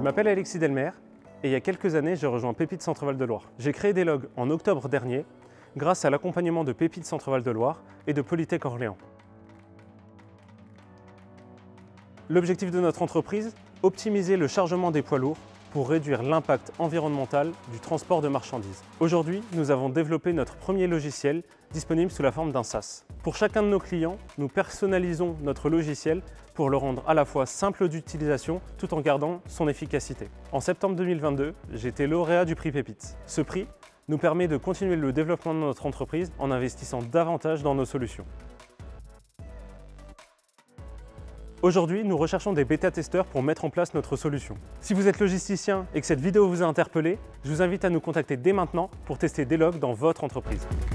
m'appelle Alexis Delmer et il y a quelques années, j'ai rejoint Pépite Centre-Val de Loire. J'ai créé des logs en octobre dernier grâce à l'accompagnement de Pépite Centre-Val de Loire et de Polytech Orléans. L'objectif de notre entreprise, optimiser le chargement des poids lourds pour réduire l'impact environnemental du transport de marchandises. Aujourd'hui, nous avons développé notre premier logiciel disponible sous la forme d'un SaaS. Pour chacun de nos clients, nous personnalisons notre logiciel pour le rendre à la fois simple d'utilisation tout en gardant son efficacité. En septembre 2022, j'ai été lauréat du prix Pépite. Ce prix nous permet de continuer le développement de notre entreprise en investissant davantage dans nos solutions. Aujourd'hui, nous recherchons des bêta-testeurs pour mettre en place notre solution. Si vous êtes logisticien et que cette vidéo vous a interpellé, je vous invite à nous contacter dès maintenant pour tester des logs dans votre entreprise.